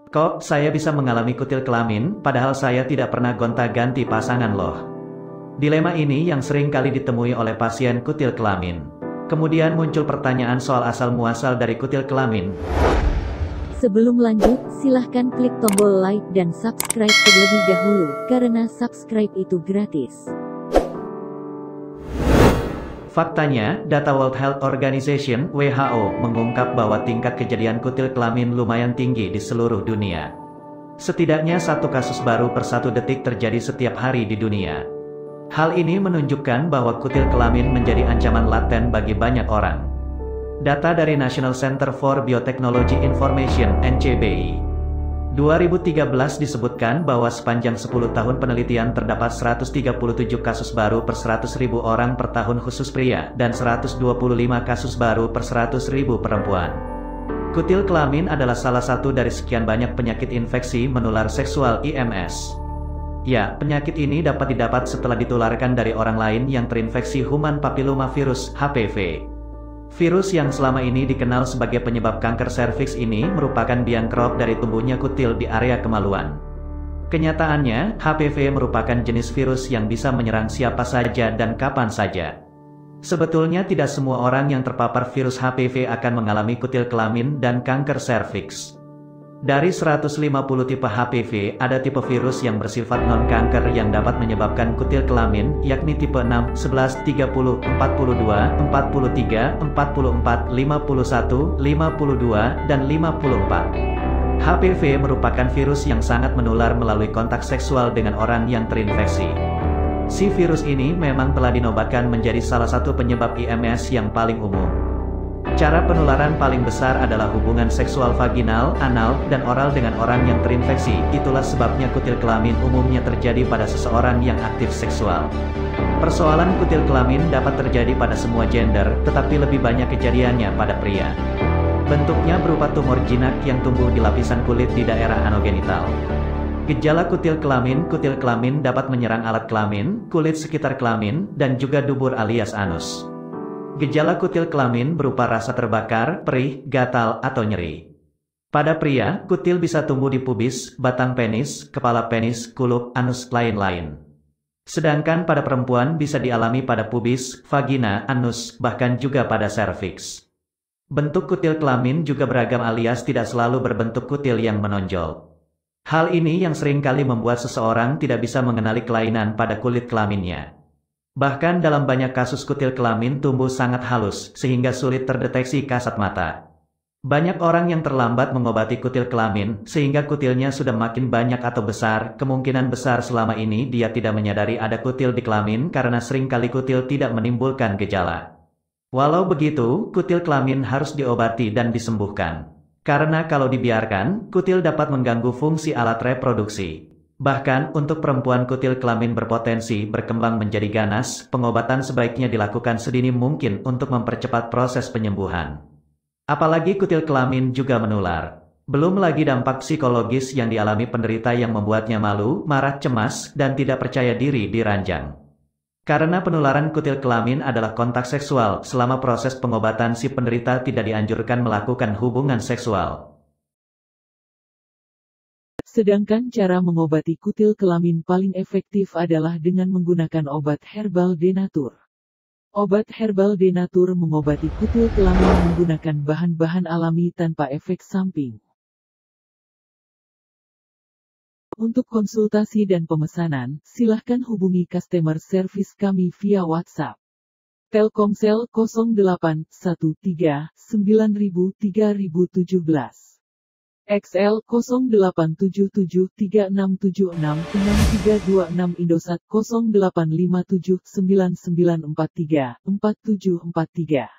Kok saya bisa mengalami kutil kelamin, padahal saya tidak pernah gonta-ganti pasangan loh. Dilema ini yang sering kali ditemui oleh pasien kutil kelamin. Kemudian muncul pertanyaan soal asal-muasal dari kutil kelamin. Sebelum lanjut, silahkan klik tombol like dan subscribe terlebih dahulu, karena subscribe itu gratis. Faktanya, data World Health Organization (WHO) mengungkap bahwa tingkat kejadian kutil kelamin lumayan tinggi di seluruh dunia. Setidaknya satu kasus baru per 1 detik terjadi setiap hari di dunia. Hal ini menunjukkan bahwa kutil kelamin menjadi ancaman laten bagi banyak orang. Data dari National Center for Biotechnology Information (NCBI) 2013 disebutkan bahwa sepanjang 10 tahun penelitian terdapat 137 kasus baru per 100.000 orang per tahun khusus pria, dan 125 kasus baru per 100.000 perempuan. Kutil kelamin adalah salah satu dari sekian banyak penyakit infeksi menular seksual (IMS). Ya, penyakit ini dapat didapat setelah ditularkan dari orang lain yang terinfeksi human papillomavirus (HPV). Virus yang selama ini dikenal sebagai penyebab kanker serviks ini merupakan biang kerok dari tumbuhnya kutil di area kemaluan. Kenyataannya, HPV merupakan jenis virus yang bisa menyerang siapa saja dan kapan saja. Sebetulnya tidak semua orang yang terpapar virus HPV akan mengalami kutil kelamin dan kanker serviks. Dari 150 tipe HPV, ada tipe virus yang bersifat non-kanker yang dapat menyebabkan kutil kelamin, yakni tipe 6, 11, 30, 42, 43, 44, 51, 52, dan 54. HPV merupakan virus yang sangat menular melalui kontak seksual dengan orang yang terinfeksi. Si virus ini memang telah dinobatkan menjadi salah satu penyebab IMS yang paling umum. Cara penularan paling besar adalah hubungan seksual vaginal, anal, dan oral dengan orang yang terinfeksi. Itulah sebabnya kutil kelamin umumnya terjadi pada seseorang yang aktif seksual. Persoalan kutil kelamin dapat terjadi pada semua gender, tetapi lebih banyak kejadiannya pada pria. Bentuknya berupa tumor jinak yang tumbuh di lapisan kulit di daerah anogenital. Gejala kutil kelamin dapat menyerang alat kelamin, kulit sekitar kelamin, dan juga dubur alias anus. Gejala kutil kelamin berupa rasa terbakar, perih, gatal, atau nyeri. Pada pria, kutil bisa tumbuh di pubis, batang penis, kepala penis, kulup, anus, lain-lain. Sedangkan pada perempuan bisa dialami pada pubis, vagina, anus, bahkan juga pada serviks. Bentuk kutil kelamin juga beragam alias tidak selalu berbentuk kutil yang menonjol. Hal ini yang seringkali membuat seseorang tidak bisa mengenali kelainan pada kulit kelaminnya. Bahkan dalam banyak kasus kutil kelamin tumbuh sangat halus, sehingga sulit terdeteksi kasat mata. Banyak orang yang terlambat mengobati kutil kelamin, sehingga kutilnya sudah makin banyak atau besar. Kemungkinan besar selama ini dia tidak menyadari ada kutil di kelamin karena seringkali kutil tidak menimbulkan gejala. Walau begitu, kutil kelamin harus diobati dan disembuhkan. Karena kalau dibiarkan, kutil dapat mengganggu fungsi alat reproduksi. Bahkan, untuk perempuan kutil kelamin berpotensi berkembang menjadi ganas, pengobatan sebaiknya dilakukan sedini mungkin untuk mempercepat proses penyembuhan. Apalagi kutil kelamin juga menular. Belum lagi dampak psikologis yang dialami penderita yang membuatnya malu, marah, cemas, dan tidak percaya diri di ranjang. Karena penularan kutil kelamin adalah kontak seksual, selama proses pengobatan si penderita tidak dianjurkan melakukan hubungan seksual. Sedangkan cara mengobati kutil kelamin paling efektif adalah dengan menggunakan obat herbal denatur. Obat herbal denatur mengobati kutil kelamin menggunakan bahan-bahan alami tanpa efek samping. Untuk konsultasi dan pemesanan, silahkan hubungi customer service kami via WhatsApp. Telkomsel 0813 9000 3017. XL 087736766326 Indosat 085799434743.